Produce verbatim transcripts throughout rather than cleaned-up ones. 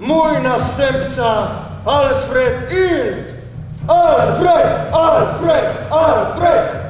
mój następca Alfred Hild! Alfred! Alfred! Alfred!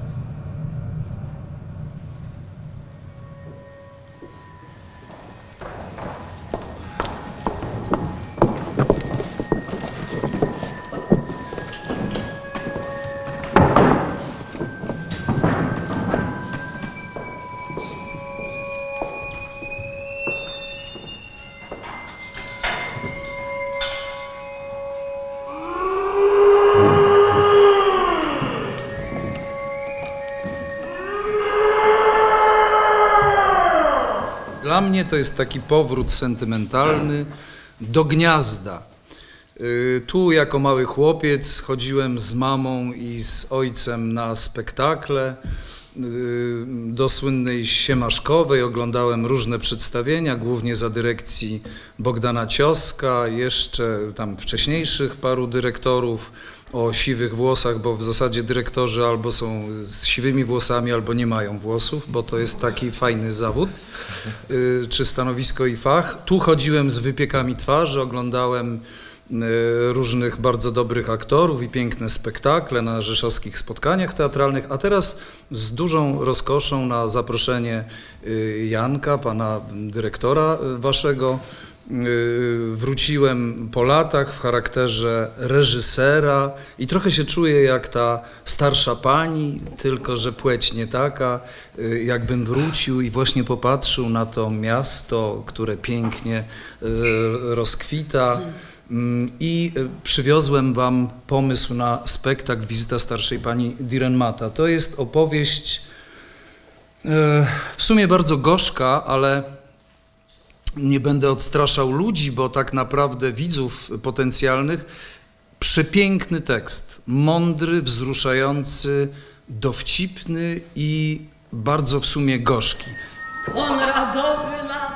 Dla mnie to jest taki powrót sentymentalny do gniazda. Tu jako mały chłopiec chodziłem z mamą i z ojcem na spektakle do słynnej Siemaszkowej, oglądałem różne przedstawienia, głównie za dyrekcji Bogdana Cioska, jeszcze tam wcześniejszych paru dyrektorów o siwych włosach, bo w zasadzie dyrektorzy albo są z siwymi włosami, albo nie mają włosów, bo to jest taki fajny zawód, czy stanowisko i fach. Tu chodziłem z wypiekami twarzy, oglądałem różnych bardzo dobrych aktorów i piękne spektakle na rzeszowskich spotkaniach teatralnych, a teraz z dużą rozkoszą na zaproszenie Janka, pana dyrektora waszego, wróciłem po latach w charakterze reżysera i trochę się czuję jak ta starsza pani, tylko że płeć nie taka, jakbym wrócił i właśnie popatrzył na to miasto, które pięknie rozkwita. I przywiozłem wam pomysł na spektakl Wizyta starszej pani Dürrenmatta. To jest opowieść w sumie bardzo gorzka, ale nie będę odstraszał ludzi, bo tak naprawdę widzów potencjalnych. Przepiękny tekst, mądry, wzruszający, dowcipny i bardzo w sumie gorzki. Konradowy las.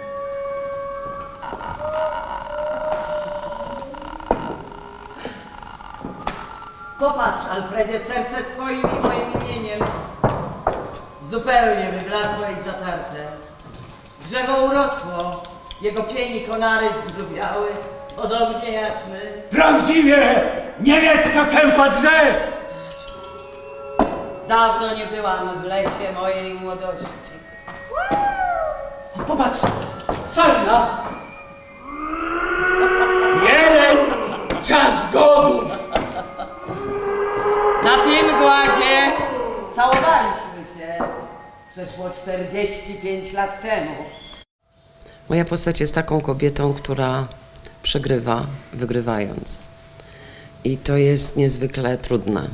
Popatrz, Alfredzie, serce swoim i moim imieniem zupełnie wybladłe i zatarte. Drzewo urosło, jego pień i konary zgrubiały, podobnie jak my. Prawdziwie niemiecka kępa drzew! Dawno nie byłam w lesie mojej młodości. Popatrz, sarna! Jeleń, czas godów! Na tym głazie całowaliśmy się przeszło czterdzieści pięć lat temu. Moja postać jest taką kobietą, która przegrywa, wygrywając. I to jest niezwykle trudne.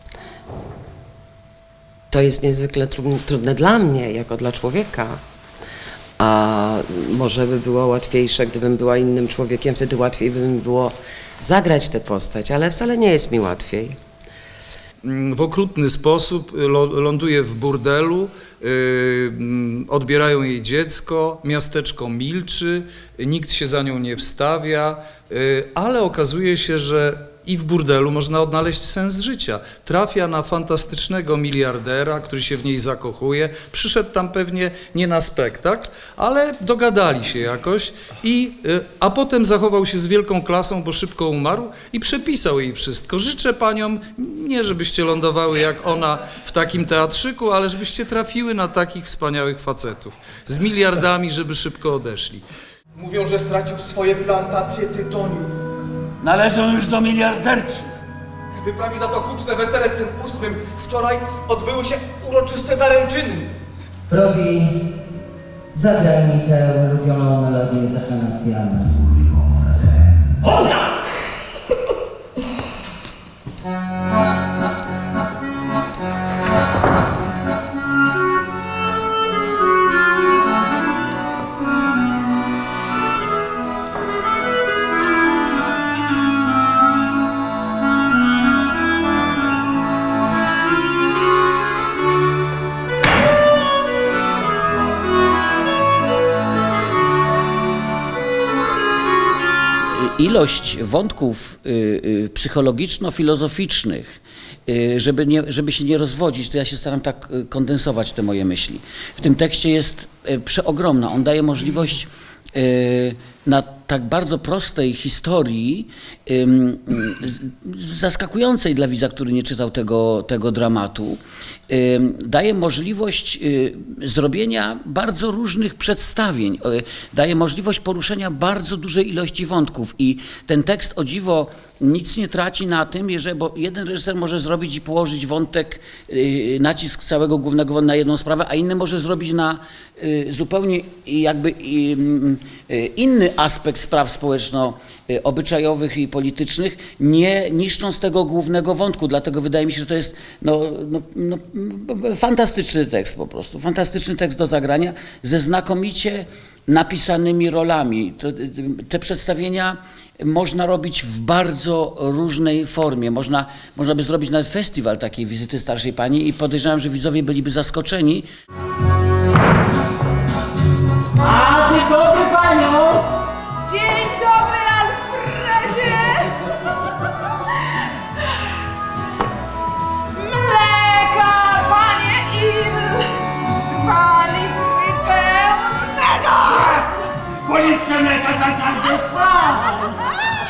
To jest niezwykle trudne dla mnie, jako dla człowieka. A może by było łatwiejsze, gdybym była innym człowiekiem, wtedy łatwiej by mi było zagrać tę postać, ale wcale nie jest mi łatwiej. W okrutny sposób ląduje w burdelu, odbierają jej dziecko, miasteczko milczy, nikt się za nią nie wstawia, ale okazuje się, że i w burdelu można odnaleźć sens życia. Trafia na fantastycznego miliardera, który się w niej zakochuje. Przyszedł tam pewnie nie na spektakl, ale dogadali się jakoś, i, a potem zachował się z wielką klasą, bo szybko umarł i przepisał jej wszystko. Życzę paniom, nie żebyście lądowały jak ona w takim teatrzyku, ale żebyście trafiły na takich wspaniałych facetów. Z miliardami, żeby szybko odeszli. Mówią, że stracił swoje plantacje tytoniu. Należą już do miliarderki. Wyprawi za to huczne wesele z tym ósmym. Wczoraj odbyły się uroczyste zaręczyny. Robi, zagraj mi tę ulubioną melodię Zachana Stiana. Hołda! Ilość wątków y, y, psychologiczno-filozoficznych, y, żeby, nie, żeby się nie rozwodzić, to ja się staram tak y, kondensować te moje myśli. W tym tekście jest y, przeogromna. On daje możliwość y, na tak bardzo prostej historii, ym, zaskakującej dla widza, który nie czytał tego, tego dramatu, ym, daje możliwość y, zrobienia bardzo różnych przedstawień, y, daje możliwość poruszenia bardzo dużej ilości wątków i ten tekst, o dziwo, nic nie traci na tym, jeżeli, bo jeden reżyser może zrobić i położyć wątek, y, nacisk całego głównego wątku na jedną sprawę, a inny może zrobić na y, zupełnie jakby y, y, inny aspekt spraw społeczno-obyczajowych i politycznych, nie niszcząc tego głównego wątku. Dlatego wydaje mi się, że to jest no, no, no, fantastyczny tekst po prostu, fantastyczny tekst do zagrania ze znakomicie napisanymi rolami. To, te przedstawienia można robić w bardzo różnej formie. Można, można by zrobić nawet festiwal takiej wizyty starszej pani i podejrzewam, że widzowie byliby zaskoczeni. A, dzień dobry panią! Dzień dobry, Alfredzie! Mleka, panie Il! Dwa litry pełnego! Policja mleka za każdą sprawę!